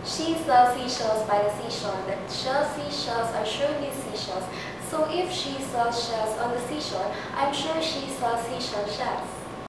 She sells seashells by the seashore. The seashells are surely seashells. So if she sells shells on the seashore, I'm sure she sells seashell shells.